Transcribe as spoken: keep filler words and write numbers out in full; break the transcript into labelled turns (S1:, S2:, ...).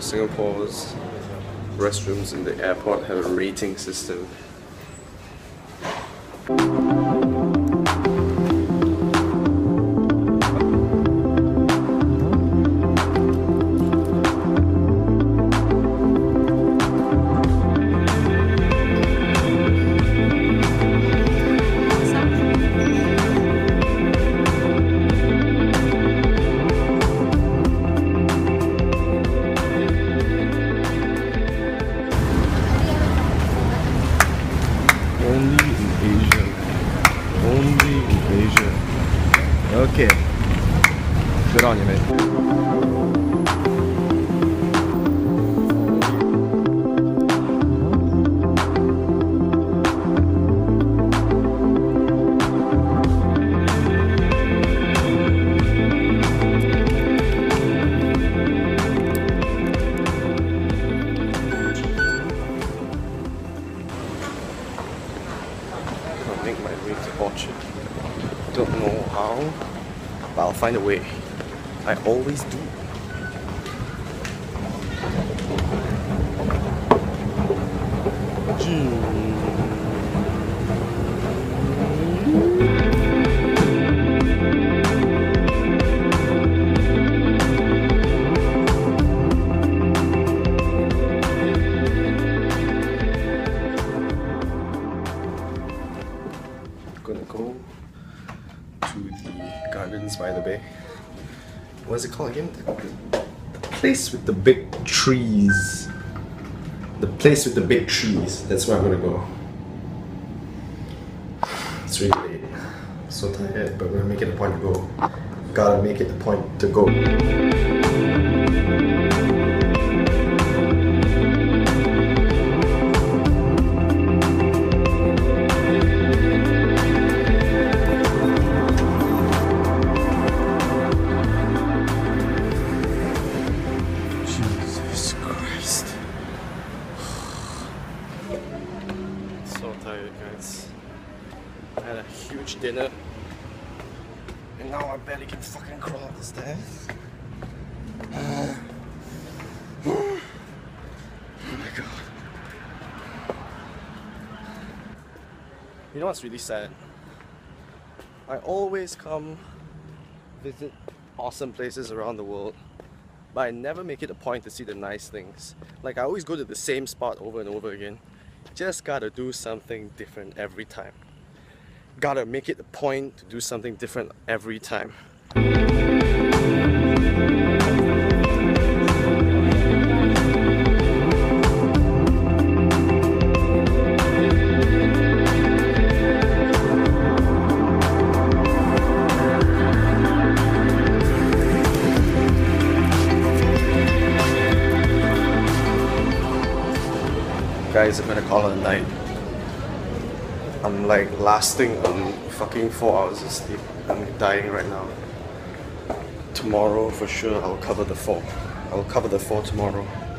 S1: Singapore's restrooms in the airport have a rating system.
S2: Only in Asia. Only in Asia. Okay. Good on you, mate. I'll make my way to Orchard. Don't know how, but I'll find a way. I always do. Gonna go to the Gardens by the Bay. What is it called again? The, the place with the big trees. The place with the big trees. That's where I'm gonna go. It's really late. I'm so tired, but we're gonna make it a point to go. Gotta make it a point to go. Jesus Christ. So tired, guys. I had a huge dinner and now I barely can fucking crawl up the stairs. Uh, oh my god. You know what's really sad? I always come visit awesome places around the world, but I never make it a point to see the nice things. Like, I always go to the same spot over and over again. Just gotta do something different every time. Gotta make it a point to do something different every time. Guys, I'm gonna call it a night. I'm like lasting on fucking four hours of sleep. I'm dying right now. Tomorrow for sure I'll cover the four. I'll cover the four tomorrow.